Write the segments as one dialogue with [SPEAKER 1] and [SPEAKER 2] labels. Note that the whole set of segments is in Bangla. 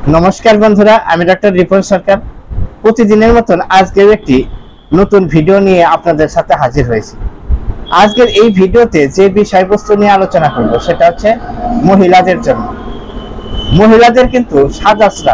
[SPEAKER 1] নমস্কার বন্ধুরা, আমি ডক্টর রিপন সরকার। প্রতিদিনের মতন আজকের একটি নতুন ভিডিও নিয়ে আপনাদের সাথে হাজির হয়েছি। আজকের এই ভিডিওতে যে বিষয়বস্তু নিয়ে আলোচনা করব সেটা হচ্ছে মহিলাদের জন্য। মহিলাদের কিন্তু সাদা স্রাব,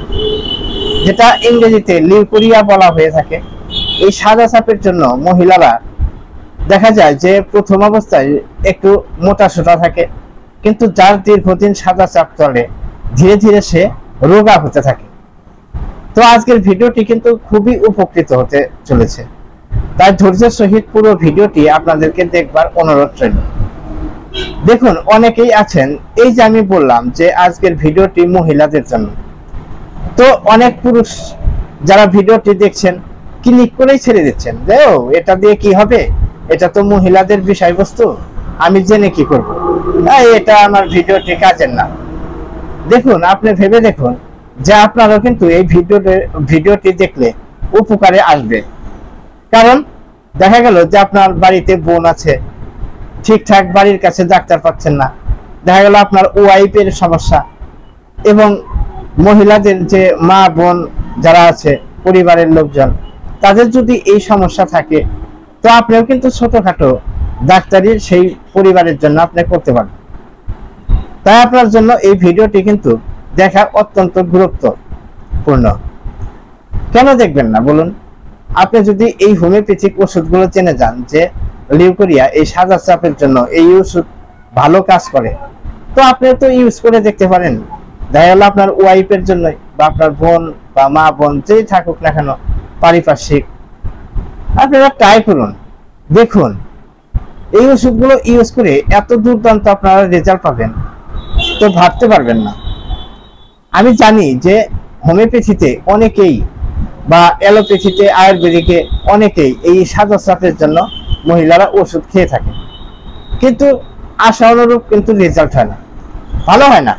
[SPEAKER 1] যেটা ইংরেজিতে লিউকোরিয়া বলা হয়ে থাকে, এই সাদা স্রাবের জন্য মহিলারা দেখা যায় যে প্রথম অবস্থায় একটু মোটা সোটা থাকে, কিন্তু যার দীর্ঘদিন সাদা স্রাব চলে ধীরে ধীরে সে রোগা হতে থাকে। তো আজকের ভিডিওটি কিন্তু খুবই উপকৃত হতে চলেছে, তাই ধৈর্যের সহিত পুরো ভিডিওটি আপনাদেরকে দেখবার অনুরোধ রইল। দেখুন, অনেকেই আছেন, এই যে আমি বললাম যে আজকের ভিডিওটি মহিলাদের জন্য, তো অনেক পুরুষ যারা ভিডিওটি দেখছেন ক্লিক করেই ছেড়ে দিচ্ছেন যে ও এটা দিয়ে কি হবে, এটা তো মহিলাদের বিষয়বস্তু, আমি জেনে কি করব, এটা আমার ভিডিওটি কাজের না। দেখুন, আপনি ভেবে দেখুন যে আপনারও কিন্তু এই ভিডিওটি দেখলে উপকারে আসবে। কারণ দেখা গেল যে আপনার বাড়িতে বোন আছে, ঠিকঠাক বাড়ির কাছে ডাক্তার পাচ্ছেন না, দেখা গেল আপনার ওয়াইফের সমস্যা, এবং মহিলাদের যে মা বোন যারা আছে পরিবারের লোকজন, তাদের যদি এই সমস্যা থাকে, তো আপনিও কিন্তু ছোটখাটো ডাক্তারি সেই পরিবারের জন্য আপনি করতে পারবেন। তাই আপনার জন্য এই ভিডিওটি কিন্তু দেখা অত্যন্ত গুরুত্বপূর্ণ। কেন দেখবেন না বলুন? আপনি যদি এই হোমিওপ্যাথিক ওষুধগুলো জেনে যান যে লিউকোরিয়া এই সাদা স্রাবের জন্য এই ওষুধ ভালো কাজ করে, তো আপনি তো ইউজ করে দেখতে পারেন। দেখা গেল আপনার ওয়াইফের জন্য বা আপনার বোন বা মা বোন যেই থাকুক না কেন, পারিপার্শ্বিক, আপনারা ট্রাই করুন, দেখুন এই ওষুধগুলো ইউজ করে এত দুর্দান্ত আপনারা রেজাল্ট পাবেন তো ভাবতে পারবেন না। আমি জানি যে হোমিওপ্যাথিতে অনেকেই বা অ্যালোপ্যাথিতে আয়ুর্বেদিকে অনেকেই এই সাদা স্রাবের জন্য মহিলারা ওষুধ খেয়ে থাকে, কিন্তু আশা অনুরূপ কিন্তু রেজাল্ট হয় না, ভালো হয় না।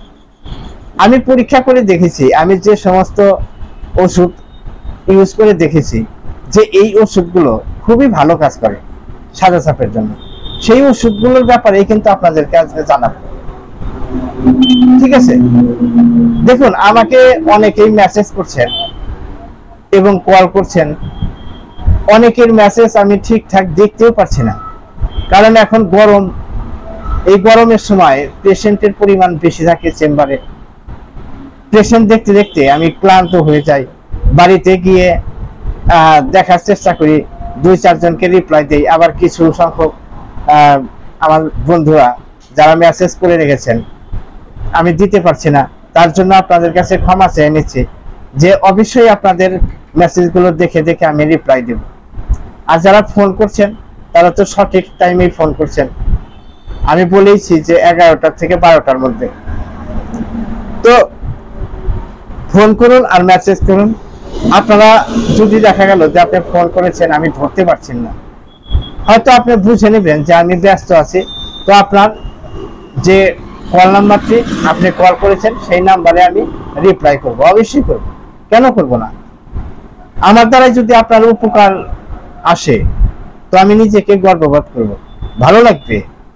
[SPEAKER 1] আমি পরীক্ষা করে দেখেছি, আমি যে সমস্ত ওষুধ ইউজ করে দেখেছি যে এই ওষুধগুলো খুবই ভালো কাজ করে সাদা স্রাবের জন্য, সেই ওষুধগুলোর ব্যাপারে কিন্তু আপনাদেরকে আজকে জানাবো। ঠিক আছে? দেখুন, আমাকে অনেকেই মেসেজ করছেন এবং কল করছেন, অনেকের মেসেজ আমি ঠিকঠাক দেখতেও পারছি না, কারণ এখন গরম, এই গরমের সময় পেশেন্টের পরিমাণ বেশি থাকে চেম্বারে। পেশেন্ট দেখতে দেখতে আমি ক্লান্ত হয়ে যাই, বাড়িতে গিয়ে দেখার চেষ্টা করি, 2-4 জনকে রিপ্লাই দেই, আবার কিছু সংখ্যক আমার বন্ধুরা যারা মেসেজ করে রেখেছেন আমি দিতে পারছি না, তার জন্য আপনাদের কাছে ক্ষমা চেয়ে নিচ্ছি যে অবশ্যই আপনাদের মেসেজগুলো দেখে দেখে আমি রিপ্লাই দেব। আর যারা ফোন করছেন তারা তো সঠিক টাইমেই ফোন করছেন, আমি বলেইছি যে 11টা থেকে 12টার মধ্যে। তো ফোন করুন আর মেসেজ করুন। আপনারা যদি দেখা গেল যে আপনি ফোন করেছেন আমি ধরতে পারছেন না, হয়তো আপনি বুঝে নেবেন যে আমি ব্যস্ত আছি, তো আপনার যে কল নাম্বারটি আপনি কল করেছেন সেই নাম্বারে আমি রিপ্লাই করব, অবশ্যই করব, কেন করব না। আমার দ্বারা যদি আপনার উপকার আসে তো আমি নিজেকে গর্ববোধ করব, ভালো লাগবে।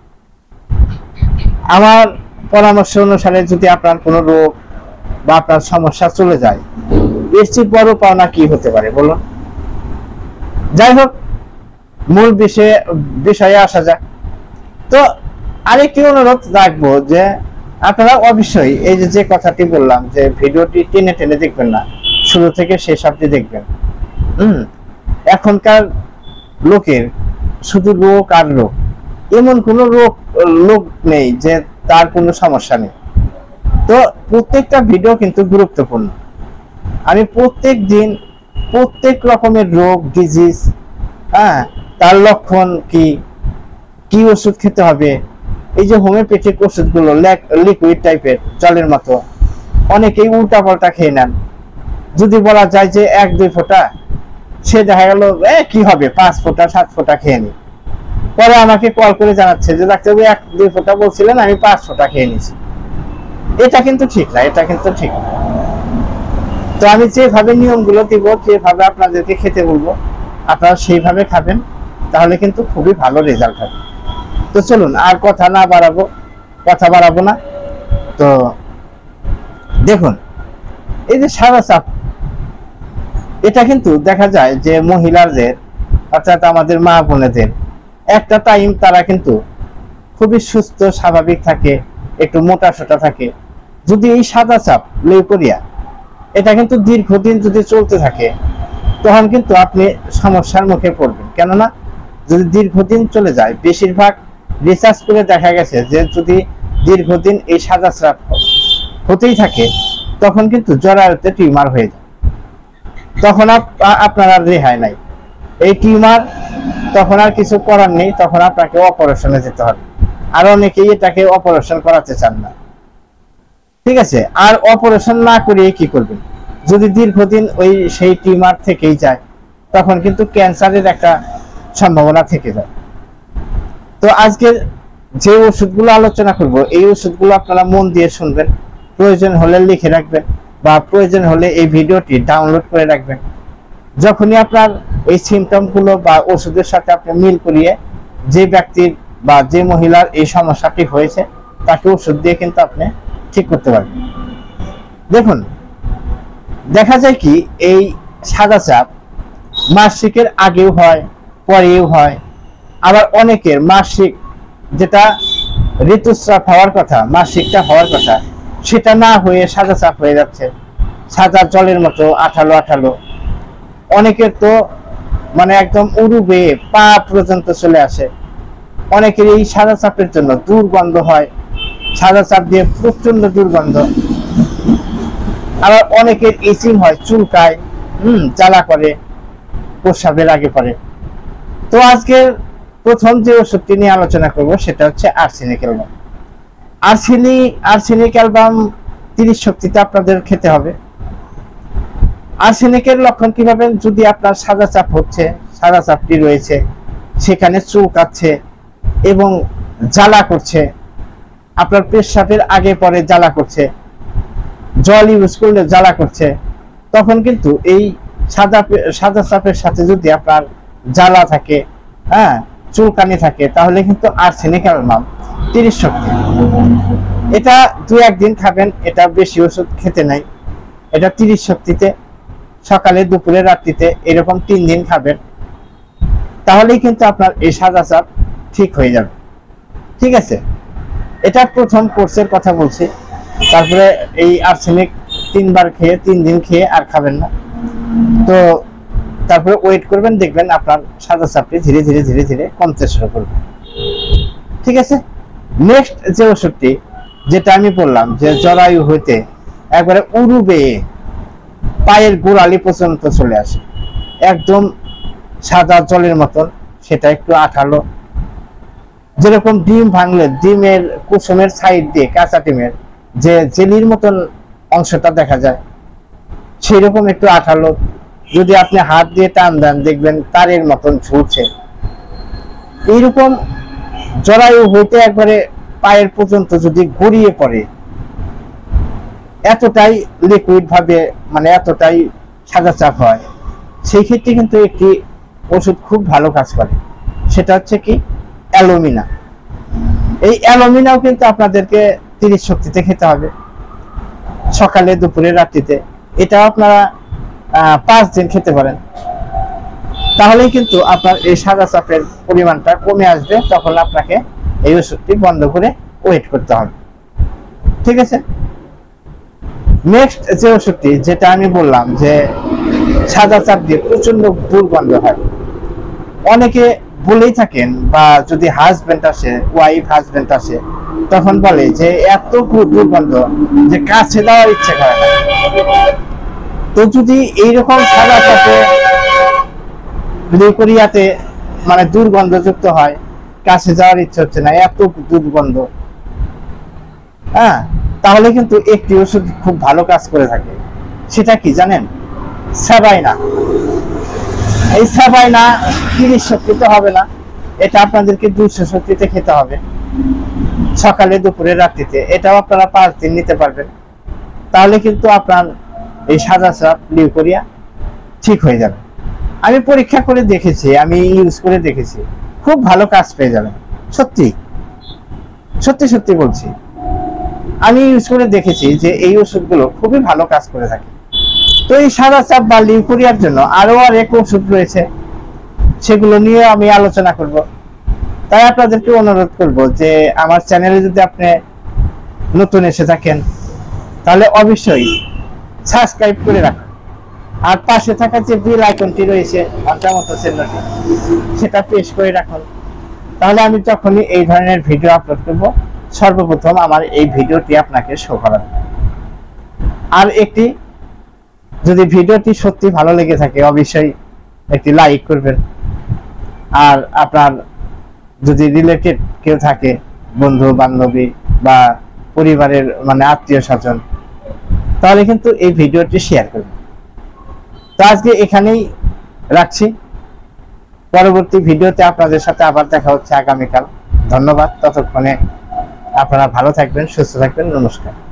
[SPEAKER 1] আমার পরামর্শ অনুসারে যদি আপনার কোনো রোগ বা আপনার সমস্যা চলে যায়, এর চেয়ে বড় পাওনা কি হতে পারে বলুন? যাই হোক, মূল বিষয়ে আসা যাক। তো আরেকটি অনুরোধ রাখবো যে আপনারা অবশ্যই এই যে কথাটি বললাম যে ভিডিওটি টেনে টেনে দেখবেন না, শুরু থেকে শেষ অবধি দেখবেন। এখনকার লোকের শুধু রোগ আর রোগ, এমন কোনো লোক নেই যে তার কোনো সমস্যা নেই। তো প্রত্যেকটা ভিডিও কিন্তু গুরুত্বপূর্ণ। আমি প্রত্যেক দিন প্রত্যেক রকমের রোগ ডিজিজ, তার লক্ষণ কি, কি ওষুধ খেতে হবে, এই যে হোমিওপ্যাথিক ওষুধগুলো লিকুইড টাইপের জলের মতো, অনেকেই উল্টা পাল্টা খেয়ে নেন। যদি বলা যায় যে 1-2 ফোঁটা, সে দেখা গেল কি হবে 5 ফোঁটা 7 ফোঁটা খেয়ে নি, পরে আমাকে কল করে জানাচ্ছে যে ডাক্তারবাবু 1-2 ফোঁটা বলছিলেন, আমি 5 ফোঁটা খেয়ে নিয়েছি। এটা কিন্তু ঠিক না, এটা কিন্তু ঠিক না। তো আমি যেভাবে নিয়মগুলো দিব, যেভাবে আপনাদেরকে খেতে বলবো, আপনারা সেইভাবে খাবেন, তাহলে কিন্তু খুবই ভালো রেজাল্ট হবে। তো চলুন, আর কথা বাড়াবো না। তো দেখুন, এই যে সাদা চাপ, এটা কিন্তু দেখা যায় যে মহিলাদের অর্থাৎ আমাদের মা বোনেদের একটা টাইম তারা কিন্তু খুবই সুস্থ স্বাভাবিক থাকে, একটু মোটা সোটা থাকে। যদি এই সাদা চাপ লিউকোরিয়া এটা কিন্তু দীর্ঘদিন যদি চলতে থাকে, তখন কিন্তু আপনি সমস্যার মুখে পড়বেন। কেননা যদি দীর্ঘদিন চলে যায়, বেশিরভাগ রিসার্চ করে দেখা গেছে যে যদি দীর্ঘদিন এই সাদা চাপ হতেই থাকে, তখন কিন্তু জরায়ুতে টিউমার হয়ে যায়। তখন আপনার আর রেহাই নাই, এই টিউমার তখন আর কিছু করার নেই, তখন আপনাকে অপারেশনে যেতে হবে। আর অনেকেই এটাকে অপারেশন করাতে চান না, ঠিক আছে। আর অপারেশন না করিয়ে কি করবেন, যদি দীর্ঘদিন ওই সেই টিউমার থেকেই যায়, তখন কিন্তু ক্যান্সারের একটা সম্ভাবনা থেকে যায়। তো আজকে যে ওষুধগুলো আলোচনা করব, এই ওষুধগুলো আপনারা মন দিয়ে শুনবেন, প্রয়োজন হলে লিখে রাখবেন বা প্রয়োজন হলে এই ভিডিওটি ডাউনলোড করে রাখবেন। যখনই আপনার এই সিমটমগুলো বা ওষুধের সাথে আপনি মিল করিয়ে যে ব্যক্তির বা যে মহিলার এই সমস্যাটি হয়েছে, তাকে ওষুধ দিয়ে কিন্তু আপনি ঠিক করতে পারবেন। দেখুন, দেখা যায় কি এই সাদা চাপ মাসিকের আগেও হয়, পরেও হয়। আবার অনেকের মাসিক যেটা ঋতুস্রাব হওয়ার কথা, মাসিকটা হওয়ার কথা, সেটা না হয়ে সাদা চাপ হয়ে যাচ্ছে, সাদা জলের মতো আঠালো আঠালো। অনেকের তো মানে একদম উরু বেয়ে পা পর্যন্ত চলে আসে। অনেকের এই সাদা চাপের জন্য দুর্গন্ধ হয়, সাদা চাপ দিয়ে প্রচন্ড দুর্গন্ধ। আবার অনেকের ইচিং হয়, চুলকায়, জ্বালা করে, প্রস্রাবের আগে পরে। তো আজকে প্রথম যে ওষুধটি নিয়ে আলোচনা করব সেটা হচ্ছে আর্সেনিক অ্যালবাম। আর্সেনিক অ্যালবাম 30 শক্তিতে আপনাদের খেতে হবে। আর্সেনিকের লক্ষণ কি পাবেন, যদি আপনার সাদা চাপ হচ্ছে, সাদা চাপটি রয়েছে, সেখানে চুলকাচ্ছে এবং জ্বালা করছে, আপনার পেশাবের আগে পরে জ্বালা করছে, জল ইউজ করলে জ্বালা করছে, তখন কিন্তু এই সাদা চাপের সাথে যদি আপনার জ্বালা থাকে, চুলকানি থাকে, তাহলে কিন্তু আর্সেনিক অ্যালবাম 30 শক্তি। এটা 2-1 দিন খাবেন, এটা বেশি ওষুধ খেতে নাই। এটা 30 শক্তিতে সকালে, দুপুরে, রাত্রিতে এরকম 3 দিন খাবেন, তাহলেই কিন্তু আপনার এই সাদা চাপ ঠিক হয়ে যাবে, ঠিক আছে। এটা প্রথম কোর্সের কথা বলছি। তারপরে এই আর্সেনিক 3 বার খেয়ে, 3 দিন খেয়ে আর খাবেন না। তো তারপরে ওয়েট করবেন, দেখবেন আপনার সাদা চাপটি ধীরে ধীরে ধীরে ধীরে কমতে শুরু করবে, ঠিক আছে। নেক্সট যে ওষুধটি, যেটা আমি বললাম যে জরায়ু হইতে একবারে উরু বেয়ে পায়ের গোড়ালি পর্যন্ত চলে আসে, একদম সাদা জলের মতন, সেটা একটু আঠালো, যেরকম ডিম ভাঙলে ডিমের কুসুমের সাইড দিয়ে কাঁচা ডিমের যে জেলির মতন অংশটা দেখা যায়, সেই রকম একটু আঠালো। যদি আপনি হাত দিয়ে টান দেন, দেখবেন তারের মতন ঝুলছে। এইরকম জরায়ু হইতে একবারে পায়ের পর্যন্ত যদি গড়িয়ে পড়ে, এতটাই লিকুইড ভাবে, মানে এতটাই সাদা চাপ হয়, সেই ক্ষেত্রে কিন্তু একটি ওষুধ খুব ভালো কাজ করে, সেটা হচ্ছে কি অ্যালোমিনা। এই অ্যালোমিনাও কিন্তু আপনাদেরকে 30 শক্তিতে খেতে হবে, সকালে, দুপুরে, রাত্রিতে। এটা আপনারা 5 দিন খেতে পারেন, তাহলেই কিন্তু আপনার এই সাদা চাপের পরিমাণটা কমে আসবে। তখন আপনাকে এই ওষুধটি বন্ধ করে ওয়েট করতে হবে, ঠিক আছে। নেক্সট যে ওষুধটি, যেটা আমি বললাম যে সাদা চাপ দিয়ে প্রচন্ড দুর্গন্ধ হয়, অনেকে বলেই থাকেন, বা যদি হাজবেন্ড আসে, হাজবেন্ড আসে, তখন বলে যে এত দুর্গন্ধ যে কাছে যাওয়ার ইচ্ছে করে না। তো যদি এইরকম সাদা চাপে লিউকোরিয়াতে মানে দুর্গন্ধযুক্ত হয়, কাছে যাওয়ার ইচ্ছে হচ্ছে না, এত দুর্গন্ধ, তাহলে কিন্তু একটি ওষুধ খুব ভালো কাজ করে থাকে। সেটা কি জানেন? সাবাইনা। এই সাবাইনা 30 শক্তিতে হবে না, এটা আপনাদেরকে 200 শক্তিতে খেতে হবে, সকালে, দুপুরে, রাত্রিতে। এটাও আপনারা 5 দিন নিতে পারবেন, তাহলে কিন্তু আপনার এই সাদা চাপ লিউকোরিয়া ঠিক হয়ে যাবে। আমি পরীক্ষা করে দেখেছি, আমি ইউজ করে দেখেছি, খুব ভালো কাজ পেয়ে যাবেন। সত্যি সত্যি সত্যি বলছি, আমি ইউজ করে দেখেছি যে এই ওষুধগুলো খুবই ভালো কাজ করে থাকে। তো এই সাদা চাপ বা লিউকোরিয়ার জন্য আরো অনেক ওষুধ রয়েছে, সেগুলো নিয়ে আমি আলোচনা করব। তাই আপনাদেরকে অনুরোধ করব যে আমার চ্যানেলে যদি আপনি নতুন এসে থাকেন তাহলে অবশ্যই সাবস্ক্রাইব করে রাখুন, আর পাশে থাকা যে বেল আইকনটি রয়েছে ঘন্টার মতো চিহ্নটি, সেটা প্রেস করে রাখুন। তাহলে আমি যখনই এই ধরনের ভিডিও আপলোড করব সর্বপ্রথম আমার এই ভিডিওটি আপনাকে শো করাবে। আর একটি, যদি ভিডিওটি সত্যি ভালো লেগে থাকে অবশ্যই একটি লাইক করবেন। আর আপনার যদি রিলেটেড কেউ থাকে, বন্ধু বান্ধবী বা পরিবারের মানে আত্মীয় স্বজন, তাহলে কিন্তু এই ভিডিওটি শেয়ার করবেন। তো আজকে এখানেই রাখছি, পরবর্তী ভিডিওতে আপনাদের সাথে আবার দেখা হচ্ছে আগামীকাল। ধন্যবাদ, ততক্ষণে আপনারা ভালো থাকবেন, সুস্থ থাকবেন। নমস্কার।